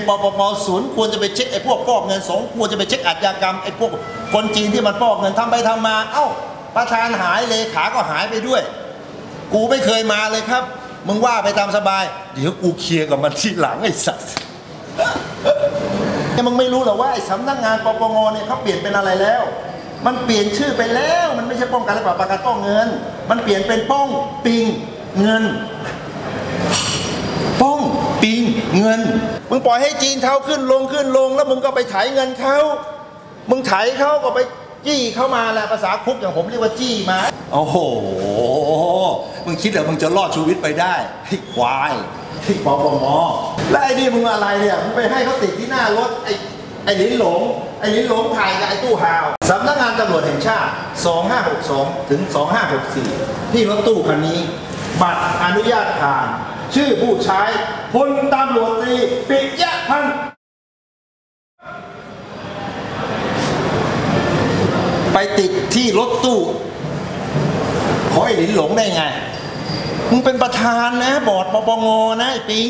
ปปงศูนย์ควรจะไปเช็คไอ้พวกฟอกเงินสงควรจะไปเช็คอาชญากรรมไอ้พวกคนจีนที่มันฟอกเงินทำไปทำมาเอ้าประธานหายเลขาก็หายไปด้วยกูไม่เคยมาเลยครับมึงว่าไปตามสบายเดี๋ยวกูเคลียร์กับมันทีหลังไอ้สัตว์มึงไม่รู้หรอว่าไอ้สำนักงานปปงเนี่ยเขาเปลี่ยนเป็นอะไรแล้วมันเปลี่ยนชื่อไปแล้วมันไม่ใช่ป้องกันและปราบปรามการฟอกเงินมันเปลี่ยนเป็นป้องปิงเงินป้องปิงเงินมึงปล่อยให้จีนเท้าขึ้นลงแล้วมึงก็ไปไถเงินเขามึงไถเขาก็ไปจี้เข้ามาแหละภาษาคุกอย่างผมเรียกว่าจี้มาโอ้โหมึงคิดเหรอมึงจะรอดชีวิตไปได้ให้ควายให้ปปงและไอ้นี่มึงอะไรเนี่ยมึงไปให้เขาติดที่หน้ารถไอ้ลิ้นหลงถ่ายกับไอ้ตู้ห่าวสำนักงานตำรวจแห่งชาติ2562ถึง2564ที่รถตู้คันนี้บัตรอนุญาตผ่านชื่อผู้ใช้พลตำรวจตรีปิยะพันธ์ไปติดที่รถตู้ขอไอ้หลินหลงได้ไงมึงเป็นประธานนะบอร์ดปปงนะไอ้ปิง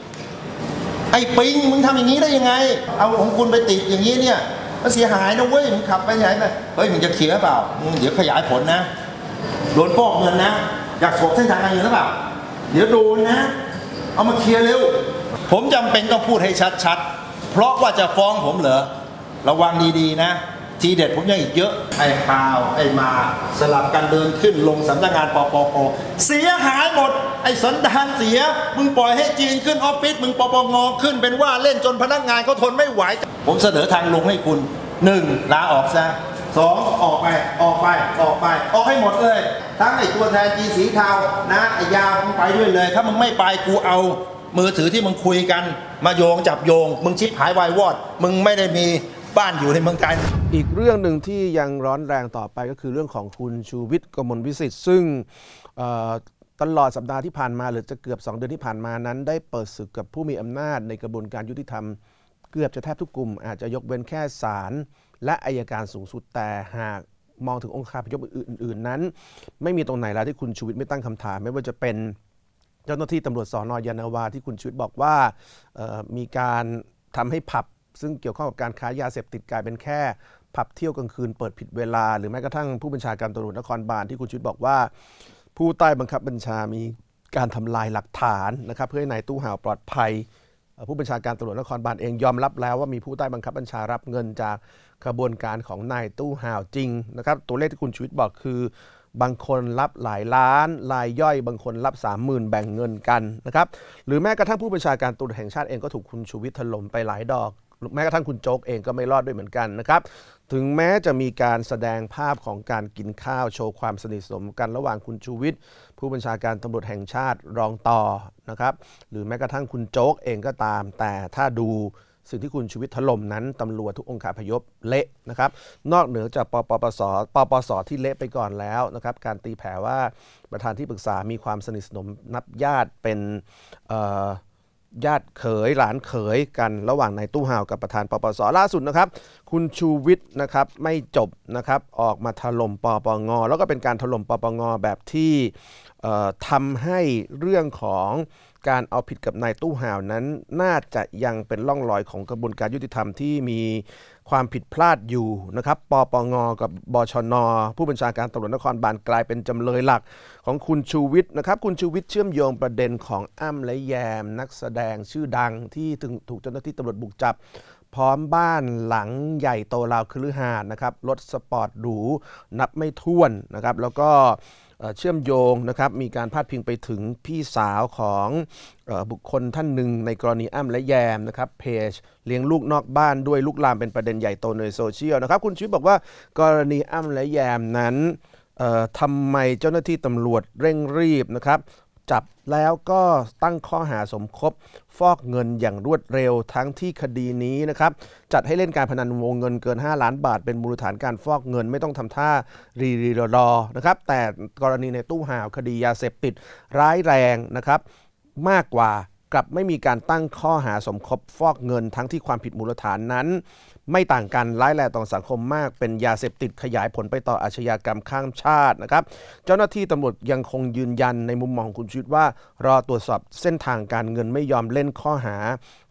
มึงทำอย่างนี้ได้ยังไงเอาของคุณไปติดอย่างนี้เนี่ยมันเสียหายนะเว้ยมึงขับไปไหนไปเฮ้ยมึงจะเคลียร์เปล่ามึงเดี๋ยวขยายผลนะโดนฟอกเงินนะอยากสอบเส้นทางการเงินหรือเปล่าเดี๋ยวโดนนะเอามาเคลียร์เร็วผมจำเป็นต้องพูดให้ชัดๆเพราะว่าจะฟ้องผมเหรอระวังดีๆนะทีเด็ดผมยังอีกเยอะไอ้พาวไอ้มาสลับกันเดินขึ้นลงสำนักงานปปงเสียหายหมดไอ้สันดานเสียมึงปล่อยให้จีนขึ้นออฟฟิศมึงปปงขึ้นเป็นว่าเล่นจนพนักงานเขาทนไม่ไหวผมเสนอทางลงให้คุณ1ลาออกซะ2ออกไปให้หมดเลยทั้งไอ้ตัวแทนจีนสีเทานะไอ้ยาวมึงไปด้วยเลยถ้ามึงไม่ไปกูเอามือถือที่มึงคุยกันมาโยงจับโยงมึงชิบหายวายวอดมึงไม่ได้มีบ้านอยู่ในเมืองไทยอีกเรื่องหนึ่งที่ยังร้อนแรงต่อไปก็คือเรื่องของคุณชูวิทย์ กมลวิสิทธิ์ซึ่งตลอดสัปดาห์ที่ผ่านมาหรือจะเกือบ2 เดือนที่ผ่านมานั้นได้เปิดศึกกับผู้มีอำนาจในกระบวนการยุติธรรมเกือบจะแทบทุกกลุ่มอาจจะยกเว้นแค่ศาลและอัยการสูงสุดแต่หากมองถึงองค์คาพยพอื่นๆนั้นไม่มีตรงไหนแล้วที่คุณชูวิทย์ไม่ตั้งคำถามไม่ว่าจะเป็นเจ้าหน้าที่ตำรวจสน.ยานนาวาที่คุณชูวิทย์บอกว่ามีการทำให้ผับซึ่งเกี่ยวข้องกับการค้ายาเสพติดกลายเป็นแค่ผับเที่ยวกลางคืนเปิดผิดเวลาหรือแม้กระทั่งผู้บัญชาการตำรวจนครบาลที่คุณชูวิทย์บอกว่าผู้ใต้บังคับบัญชามีการทำลายหลักฐานนะครับเพื่อให้นายตู้ห่าวปลอดภัยผู้บัญชาการตำรวจนครบาลเองยอมรับแล้วว่ามีผู้ใต้บังคับบัญชารับเงินจากกระบวนการของนายตู้ห่าวจริงนะครับตัวเลขที่คุณชูวิทย์บอกคือบางคนรับหลายล้านรายย่อยบางคนรับ 30,000 แบ่งเงินกันนะครับหรือแม้กระทั่งผู้บัญชาการตำรวจแห่งชาติเองก็ถูกคุณชูวิทย์ถล่มไปหลายดอกแม้กระทั่งคุณโจ๊กเองก็ไม่รอดด้วยเหมือนกันนะครับถึงแม้จะมีการแสดงภาพของการกินข้าวโชว์ความสนิทสนมกันระหว่างคุณชูวิทย์ผู้บัญชาการตำรวจแห่งชาติรองต่อนะครับหรือแม้กระทั่งคุณโจ๊กเองก็ตามแต่ถ้าดูสิ่งที่คุณชูวิทย์ถล่มนั้นตำรวจทุกองค์คาพยพเละนะครับนอกเหนือจากปปสที่เละไปก่อนแล้วนะครับการตีแผ่ว่าประธานที่ปรึกษามีความสนิทสนมนับญาติเป็นญาติเขยหลานเขยกันระหว่างนายตู้ห่าวกับประธานปปสล่าสุดนะครับคุณชูวิทย์นะครับไม่จบนะครับออกมาถล่มปปงแล้วก็เป็นการถล่มปปงแบบที่ทำให้เรื่องของการเอาผิดกับนายตู้ห่าวนั้นน่าจะยังเป็นร่องรอยของกระบวนการยุติธรรมที่มีความผิดพลาดอยู่นะครับปปงกับบชน.ผู้บัญชาการตำรวจนครบาลกลายเป็นจำเลยหลักของคุณชูวิทย์นะครับคุณชูวิทย์เชื่อมโยงประเด็นของอ้ำและแยมนักแสดงชื่อดังที่ถูกเจ้าหน้าที่ตำรวจบุกจับพร้อมบ้านหลังใหญ่โตราวคฤหาสน์นะครับรถสปอร์ตหรูนับไม่ถ้วนนะครับแล้วก็เชื่อมโยงนะครับมีการพาดพิงไปถึงพี่สาวของบุคคลท่านหนึ่งในกรณีอ้ำและแยมนะครับเพจเลี้ยงลูกนอกบ้านด้วยลุกลามเป็นประเด็นใหญ่โตในโซเชียลนะครับคุณชูวิทย์บอกว่ากรณีอ้ำและแยมนั้นทำไมเจ้าหน้าที่ตำรวจเร่งรีบนะครับจับแล้วก็ตั้งข้อหาสมคบฟอกเงินอย่างรวดเร็วทั้งที่คดีนี้นะครับจัดให้เล่นการพนันวงเงินเกิน5 ล้านบาทเป็นมูลฐานการฟอกเงินไม่ต้องทำท่ารีรอนะครับแต่กรณีในตู้ห่าวคดียาเสพติดร้ายแรงนะครับมากกว่ากลับไม่มีการตั้งข้อหาสมคบฟอกเงินทั้งที่ความผิดมูลฐานนั้นไม่ต่างกันร้ายแรงต่อสังคมมากเป็นยาเสพติดขยายผลไปต่ออาชญากรรมข้ามชาตินะครับเจ้าหน้าที่ตำรวจยังคงยืนยันในมุมมองของคุณชูวิทย์ว่ารอตรวจสอบเส้นทางการเงินไม่ยอมเล่นข้อหา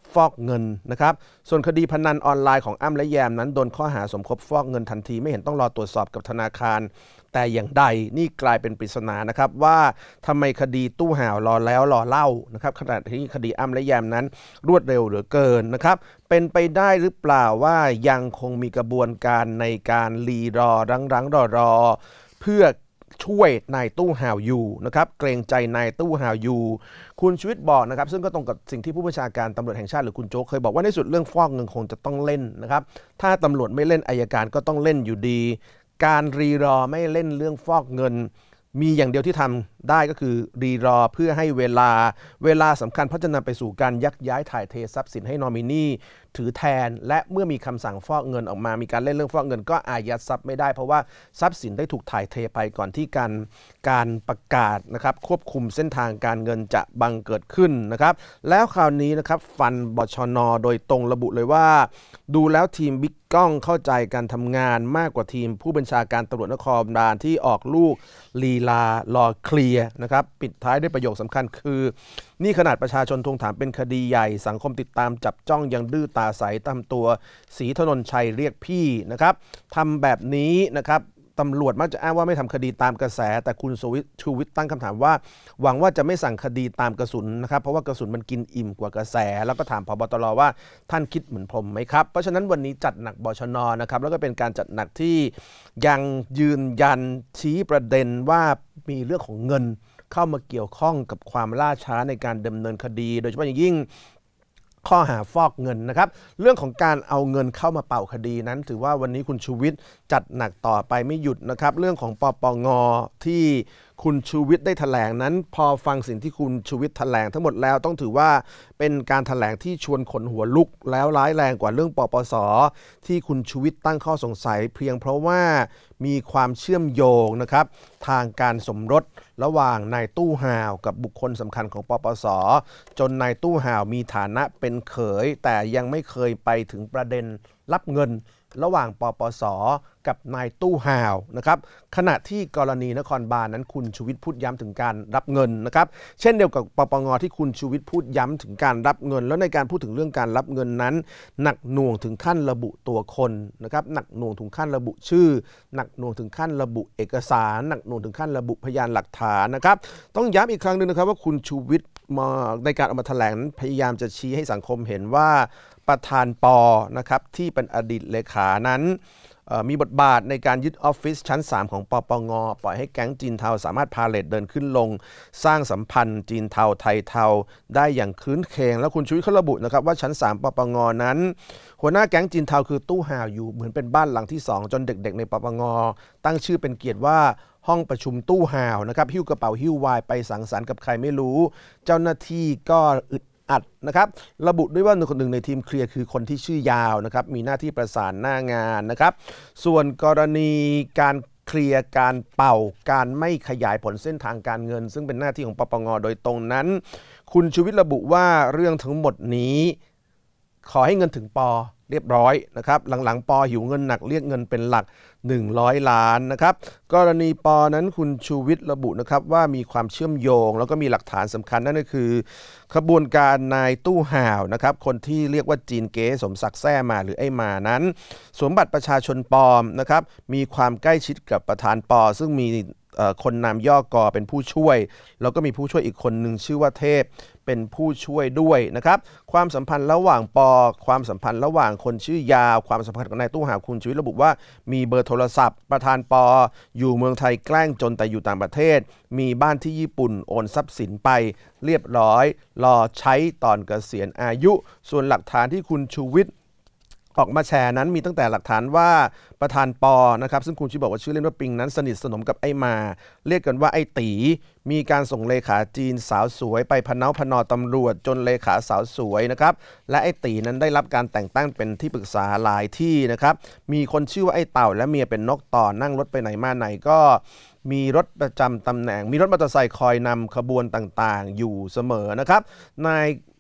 ฟอกเงินนะครับส่วนคดีพนันออนไลน์ของอ้ำและแยมนั้นโดนข้อหาสมคบฟอกเงินทันทีไม่เห็นต้องรอตรวจสอบกับธนาคารแต่อย่างใดนี่กลายเป็นปริศนานะครับว่าทำไมคดีตู้ห่าวรอแล้วรอเล่านะครับขณะที่คดีอ้ำและแยมนั้นรวดเร็วเหลือเกินนะครับเป็นไปได้หรือเปล่าว่ายังคงมีกระบวนการในการรีรอรั้งรอเพื่อช่วยนายตู้ห่าวอยู่นะครับเกรงใจนายตู้ห่าวอยู่คุณชูวิทย์บอกนะครับซึ่งก็ตรงกับสิ่งที่ผู้บัญชาการตำรวจแห่งชาติหรือคุณโจ๊กเคยบอกว่าในสุดเรื่องฟอกเงินคงจะต้องเล่นนะครับถ้าตำรวจไม่เล่นอัยการก็ต้องเล่นอยู่ดีการรีรอไม่เล่นเรื่องฟอกเงินมีอย่างเดียวที่ทำได้ก็คือรีรอเพื่อให้เวลาสำคัญเพราะจะนำไปสู่การยักย้ายถ่ายเททรัพย์สินให้นอมินีถือแทนและเมื่อมีคำสั่งฟอกเงินออกมามีการเล่นเรื่องฟอกเงินก็อายัดทรัพย์ไม่ได้เพราะว่าทรัพย์สินได้ถูกถ่ายเทไปก่อนที่การประกาศนะครับควบคุมเส้นทางการเงินจะบังเกิดขึ้นนะครับแล้วคราวนี้นะครับฟันบชน.โดยตรงระบุเลยว่าดูแล้วทีมบิ๊กก้องเข้าใจการทำงานมากกว่าทีมผู้บัญชาการตำรวจนครบาลที่ออกลูกลีลารอเคลียร์นะครับปิดท้ายด้วยประโยคสำคัญคือนี่ขนาดประชาชนทวงถามเป็นคดีใหญ่สังคมติดตามจับจ้องยังดื้อตาใสตามตัวศรีถนนชัยเรียกพี่นะครับทำแบบนี้นะครับตำรวจมักจะอ้างว่าไม่ทำคดีตามกระแสแต่คุณชูวิทย์ตั้งคำถามว่าหวังว่าจะไม่สั่งคดีตามกระสุนนะครับเพราะว่ากระสุนมันกินอิ่มกว่ากระแสแล้วก็ถามผบ.ตร.ว่าท่านคิดเหมือนผมไหมครับเพราะฉะนั้นวันนี้จัดหนักบชน.นะครับแล้วก็เป็นการจัดหนักที่ยังยืนยันชี้ประเด็นว่ามีเรื่องของเงินเข้ามาเกี่ยวข้องกับความล่าช้าในการดำเนินคดีโดยเฉพาะอย่างยิ่งข้อหาฟอกเงินนะครับเรื่องของการเอาเงินเข้ามาเป่าคดีนั้นถือว่าวันนี้คุณชูวิทย์จัดหนักต่อไปไม่หยุดนะครับเรื่องของปปง.ที่คุณชูวิทย์ได้แถลงนั้นพอฟังสิ่งที่คุณชูวิทย์แถลงทั้งหมดแล้วต้องถือว่าเป็นการแถลงที่ชวนขนหัวลุกแล้วร้ายแรงกว่าเรื่องปปส.ที่คุณชูวิทย์ตั้งข้อสงสัยเพียงเพราะว่ามีความเชื่อมโยงนะครับทางการสมรสระหว่างนายตู้ห่าวกับบุคคลสำคัญของปปส.จนนายตู้ห่าวมีฐานะเป็นเขยแต่ยังไม่เคยไปถึงประเด็นรับเงินระหว่างปปส.กับนายตู้ห่าวนะครับขณะที่กรณีนครบาลนั้นคุณชูวิทย์พูดย้ำถึงการรับเงินนะครับเช่นเดียวกับปปง.ที่คุณชูวิทย์พูดย้ำถึงการรับเงินแล้วในการพูดถึงเรื่องการรับเงินนั้นหนักหน่วงถึงขั้นระบุตัวคนนะครับหนักหน่วงถึงขั้นระบุชื่อหนักหน่วงถึงขั้นระบุเอกสารหนักหน่วงถึงขั้นระบุพยานหลักฐานนะครับต้องย้ำอีกครั้งนึงนะครับว่าคุณชูวิทย์มาในการออกมาแถลงพยายามจะชี้ให้สังคมเห็นว่าประธานป.นะครับที่เป็นอดีตเลขานั้นมีบทบาทในการยึดออฟฟิศชั้น3ของปปง.ปล่อยให้แก๊งจีนเทาสามารถพาเลทเดินขึ้นลงสร้างสัมพันธ์จีนเทาไทยเทาได้อย่างคืนเคงแล้วคุณชูวิทย์เขาระบุนะครับว่าชั้น3ปปง.นั้นหัวหน้าแก๊งจีนเทาคือตู้ห่าวอยู่เหมือนเป็นบ้านหลังที่2จนเด็กๆในปปง.ตั้งชื่อเป็นเกียรติว่าห้องประชุมตู้ห่าวนะครับหิ้วกระเป๋าหิ้ววายไปสังสรรค์กับใครไม่รู้เจ้าหน้าที่ก็อึดอัดนะครับระบุด้วยว่าคนหนึ่งในทีมเคลียร์คือคนที่ชื่อยาวนะครับมีหน้าที่ประสานหน้างานนะครับส่วนกรณีการเคลียร์การเป่าการไม่ขยายผลเส้นทางการเงินซึ่งเป็นหน้าที่ของปปง.โดยตรงนั้นคุณชูวิทย์ระบุว่าเรื่องทั้งหมดนี้ขอให้เงินถึงป.เรียบร้อยนะครับหลังๆป.หิวเงินหนักเรียกเงินเป็นหลัก100 ล้านนะครับกรณีป.นั้นคุณชูวิทย์ระบุนะครับว่ามีความเชื่อมโยงแล้วก็มีหลักฐานสำคัญนั่นก็คือขบวนการนายตู้ห่าวนะครับคนที่เรียกว่าจีนเก๋สมศักดิ์แซ่มาหรือไอ้มานั้นสวมบัตรประชาชนปลอมนะครับมีความใกล้ชิดกับประธานป.ซึ่งมีคนนามย่อกอเป็นผู้ช่วยแล้วก็มีผู้ช่วยอีกคนหนึ่งชื่อว่าเทพเป็นผู้ช่วยด้วยนะครับความสัมพันธ์ระหว่างป.ความสัมพันธ์ระหว่างคนชื่อยาวความสัมพันธ์กับนายตู้ห่าวคุณชูวิทย์ระบุว่ามีเบอร์โทรศัพท์ประธานป.อยู่เมืองไทยแกล้งจนแต่อยู่ต่างประเทศมีบ้านที่ญี่ปุ่นโอนทรัพย์สินไปเรียบร้อยรอใช้ตอนเกษียณอายุส่วนหลักฐานที่คุณชูวิทย์ออกมาแชร์นั้นมีตั้งแต่หลักฐานว่าประธานป.นะครับซึ่งคุณชูบอกว่าชื่อเล่นว่าปิงนั้นสนิทสนมกับไอ้มาเรียกกันว่าไอ้ตีมีการส่งเลขาจีนสาวสวยไปพนอตำรวจจนเลขาสาวสวยนะครับและไอ้ตีนั้นได้รับการแต่งตั้งเป็นที่ปรึกษาหลายที่นะครับมีคนชื่อว่าไอ้เต่าและเมียเป็นนกต่อนั่งรถไปไหนมาไหนก็มีรถประจำตำแหน่งมีรถมอเตอร์ไซค์คอยนำขบวนต่างๆอยู่เสมอนะครับนาย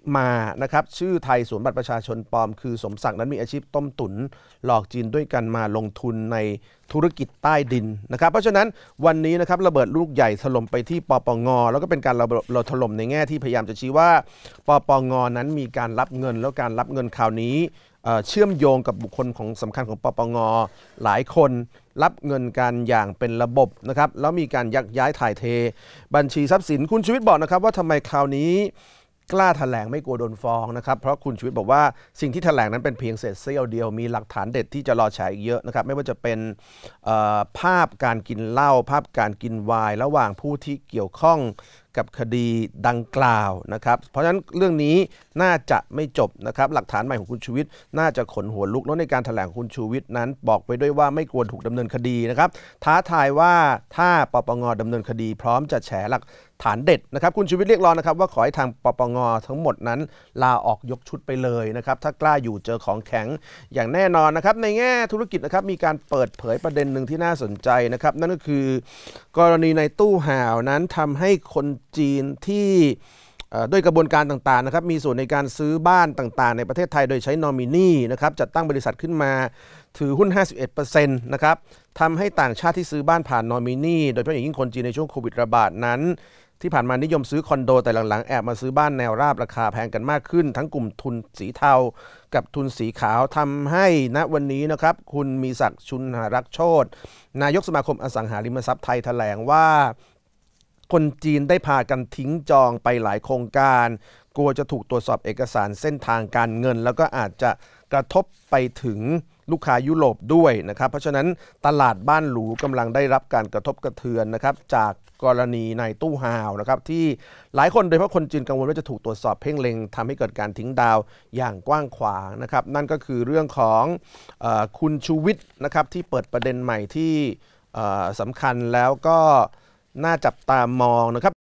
มานะครับชื่อไทยสวมบัตรประชาชนปลอมคือสมศักดิ์นั้นมีอาชีพต้มตุ๋นหลอกจีนด้วยกันมาลงทุนในธุรกิจใต้ดินนะครับเพราะฉะนั้นวันนี้นะครับระเบิดลูกใหญ่ถล่มไปที่ปปงแล้วก็เป็นการเราถล่มในแง่ที่พยายามจะชี้ว่าปปงนั้นมีการรับเงินแล้วการรับเงินคราวนี้เชื่อมโยงกับบุคคลของสำคัญของปปงหลายคนรับเงินกันอย่างเป็นระบบนะครับแล้วมีการยักย้ายถ่ายเทบัญชีทรัพย์สินคุณชูวิทย์บอกนะครับว่าทำไมคราวนี้กล้าแถลงไม่กลัวโดนฟ้องนะครับเพราะคุณชูวิทย์บอกว่าสิ่งที่แถลงนั้นเป็นเพียงเศษเสี้ยวเดียวมีหลักฐานเด็ดที่จะรอฉายอีกเยอะนะครับไม่ว่าจะเป็นภาพการกินเหล้าภาพการกินไวน์ระหว่างผู้ที่เกี่ยวข้องกับคดีดังกล่าวนะครับเพราะฉะนั้นเรื่องนี้น่าจะไม่จบนะครับหลักฐานใหม่ของคุณชูวิทย์น่าจะขนหัวลุกแล้วในการแถลงของคุณชูวิทย์นั้นบอกไปด้วยว่าไม่ควรถูกดำเนินคดีนะครับท้าทายว่าถ้าปปงดำเนินคดีพร้อมจะแฉหลักฐานเด็ดนะครับคุณชูวิทย์เรียกร้องนะครับว่าขอให้ทางปปงทั้งหมดนั้นลาออกยกชุดไปเลยนะครับถ้ากล้าอยู่เจอของแข็งอย่างแน่นอนนะครับในแง่ธุรกิจนะครับมีการเปิดเผยประเด็นหนึ่งที่น่าสนใจนะครับนั่นก็คือกรณีในตู้ห่าวนั้นทำให้คนจีนที่ด้วยกระบวนการต่างๆนะครับมีส่วนในการซื้อบ้านต่างๆในประเทศไทยโดยใช้นอมินีนะครับจัดตั้งบริษัทขึ้นมาถือหุ้น 51% นะครับทำให้ต่างชาติที่ซื้อบ้านผ่านนอมินีโดยเฉพาะอย่างยิ่งคนจีนในช่วงโควิดระบาดนั้นที่ผ่านมานิยมซื้อคอนโดแต่หลังๆแอบมาซื้อบ้านแนวราบราคาแพงกันมากขึ้นทั้งกลุ่มทุนสีเทากับทุนสีขาวทำให้ณวันนี้นะครับคุณมีศักดิ์ชุนหรักษ์โชตินายกสมาคมอสังหาริมทรัพย์ไทยแถลงว่าคนจีนได้พากันทิ้งจองไปหลายโครงการกลัวจะถูกตรวจสอบเอกสารเส้นทางการเงินแล้วก็อาจจะกระทบไปถึงลูกค้ายุโรปด้วยนะครับเพราะฉะนั้นตลาดบ้านหรูกำลังได้รับการกระทบกระเทือนนะครับจากกรณีในตู้ห่าวนะครับที่หลายคนโดยเฉพาะคนจีนกังวลว่าจะถูกตรวจสอบเพ่งเล็งทำให้เกิดการทิ้งดาวอย่างกว้างขวางนะครับนั่นก็คือเรื่องของคุณชูวิทย์นะครับที่เปิดประเด็นใหม่ที่สำคัญแล้วก็น่าจับตามองนะครับ